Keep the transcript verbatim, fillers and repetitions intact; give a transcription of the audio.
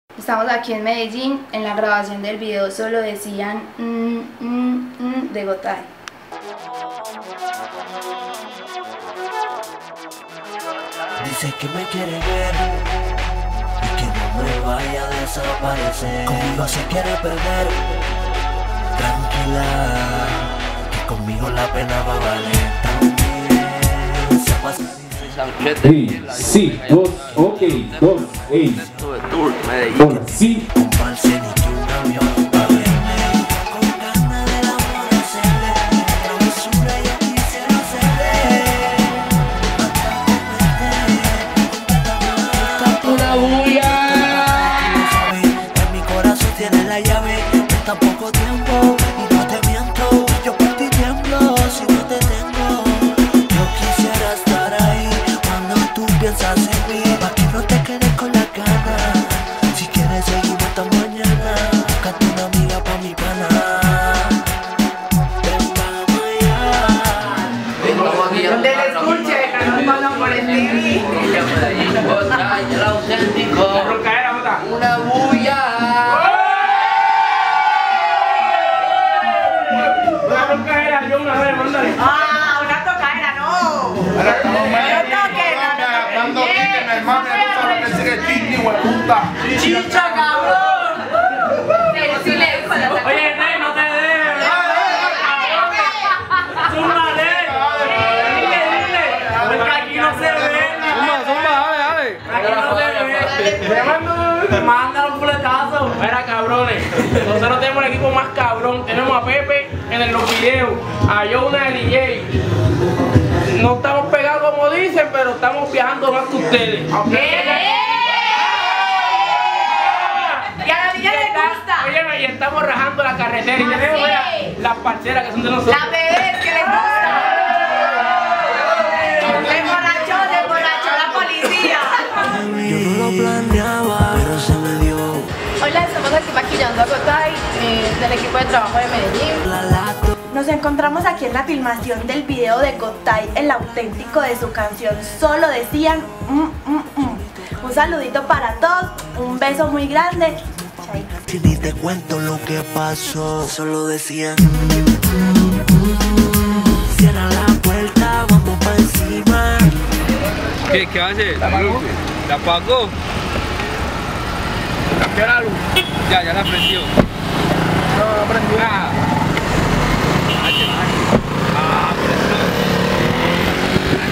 Estamos aquí en Medellín, en la grabación del video solo decían mm, mm, mm, de Gotay. Dice que me quiere ver y que no me vaya a desaparecer. Conmigo se quiere perder. Tranquila, que conmigo la pena va a valer. También se pasa. Hey, sí, dos, ok, dos, hey. Hola, sí. Comparse ni que un avión va a verme. Con ganas del amor hacerle travesura yo quisiera hacerle. Hasta comerte. Una bulla. En mi corazón tiene la llave. En tan poco tiempo y no te miento. Yo por ti tiemblo si no te tengo. Yo quisiera estar ahí cuando tú piensas en mí. Pa' que no te quedes con la gana. Si quieres seguimos hasta mañana. Buscate una amiga pa' mi pana. Ven, vamos allá. Donde le escuche, que nos mandan por el T V. El auténtico. Una bulla. Ah, una tocaera, no. No toquen. Chicha, cabrón. Oye, Rey, no te dejes. Zúmbale. Dile, dile. Porque aquí no se ve. Aquí no se ve. Manda un fuletazo. Mira, cabrones. Nosotros tenemos el equipo más cabrón. Tenemos a Pepe en los videos, a Jonah el D J. No estamos pegados como dicen, pero estamos viajando más que ustedes. Y a la niña le gusta. Oye, y estamos rajando la carretera y tenemos mira, las parceras que son de nosotros. Las bebés que les gusta. Se emborrachó, se emborrachó la policía. Yo no lo planeaba, pero se me dio. Hola, estamos aquí maquillando a Gotay, eh, del equipo de trabajo de Medellín. La lato. Nos encontramos aquí en la filmación del video de Gotay, el auténtico de su canción Solo Decían mm, mm, mm. Un saludito para todos, un beso muy grande. Chaito. Si ni te cuento lo que pasó, solo decían cierra la puerta, vamos pa' encima. ¿Qué, qué hace? ¿La luz? ¿La apagó? Cambió la luz. Ya, ya la prendió. No, no prendió. Ah.